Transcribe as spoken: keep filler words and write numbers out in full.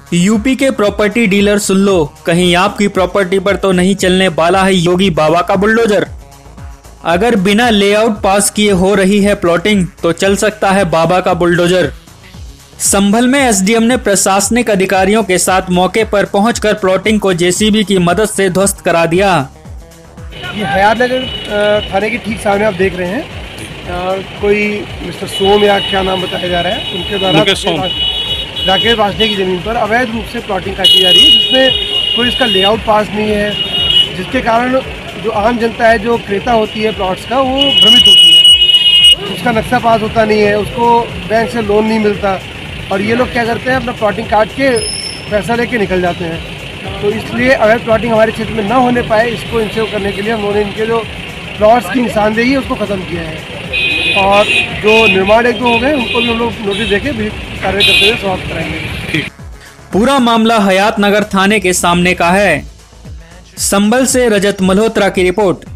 UP के property dealer सुन लो, कहीं आपकी प्रॉपर्टी पर तो नहीं चलने वाला है योगी बाबा का बुलडोजर। अगर बिना लेआउट पास किए हो रही है प्लॉटिंग तो चल सकता है बाबा का बुलडोजर। संभल में एसडीएम ने प्रशासनिक अधिकारियों के साथ मौके पर पहुंचकर प्लॉटिंग को जेसीबी की मदद से ध्वस्त करा दिया। ये हयात नगर थाने के ठीक सामने आप देख रहे हैं, आ, कोई मिस्टर सोम या क्या नाम बताया जा रहा है, उनके द्वारा राकेश वासने की ज़मीन पर अवैध रूप से प्लॉटिंग काटी जा रही है, जिसमें कोई इसका लेआउट पास नहीं है, जिसके कारण जो आम जनता है, जो क्रेता होती है प्लॉट्स का, वो भ्रमित होती है। उसका नक्शा पास होता नहीं है, उसको बैंक से लोन नहीं मिलता, और ये लोग क्या करते हैं, अपना प्लॉटिंग काट के पैसा लेके निकल जाते हैं। तो इसलिए अवैध प्लॉटिंग हमारे क्षेत्र में ना होने पाए, इसको इंश्योर करने के लिए हम लोगों ने इनके जो प्लॉट्स की निशानदेही है उसको ख़त्म किया है, और जो निर्माण एक दो हो गए उनको भी हम लोग नोटिस देके भी कार्रवाई करते हुए समाप्त कराएंगे। पूरा मामला हयात नगर थाने के सामने का है। संभल से रजत मल्होत्रा की रिपोर्ट।